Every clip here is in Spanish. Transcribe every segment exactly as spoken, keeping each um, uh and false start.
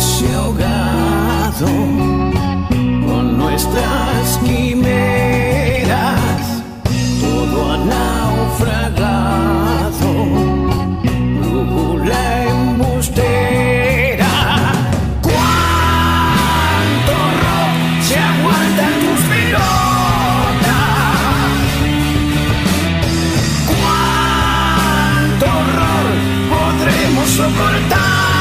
ese ahogado con nuestras quimeras, todo ha naufragado, brújula embustera. ¿Cuánto rock se aguanta en tus pelotas? ¿Cuánto horror podremos soportar?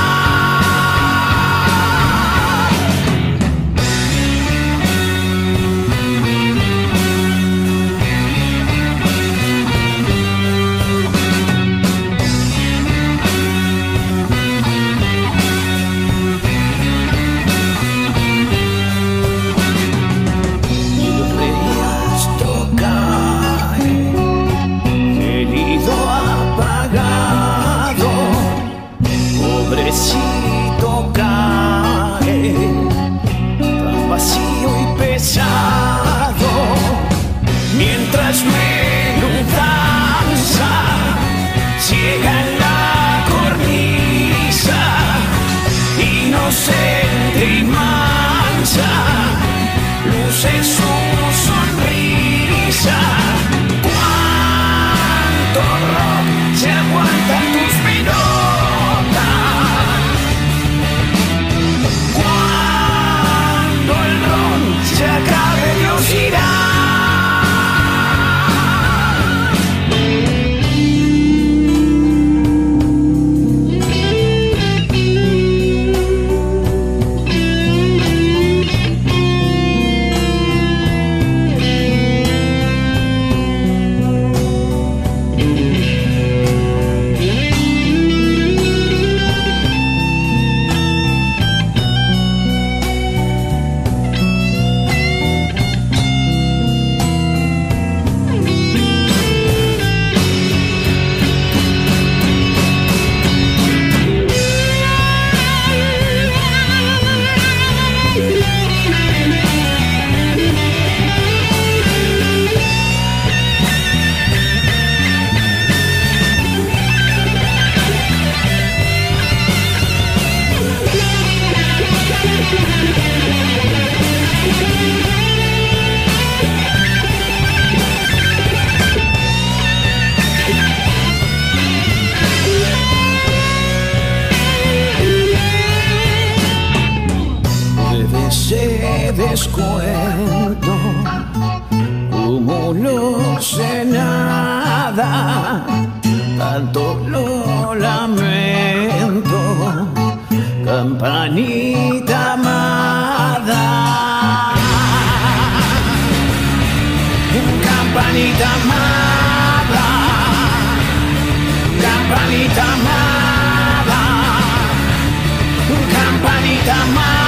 Pobrecito cae, tan vacío y pesado, mientras menudanza ciega en la cornisa, inocente y mansa, luce su sonrisa. ¿Cuánto rock se aguanta en tus pelotas? Se acabe, Dios irá. Ese descuento, como no sé nada, tanto lo lamento, campanita amada, campanita amada, campanita amada, campanita amada.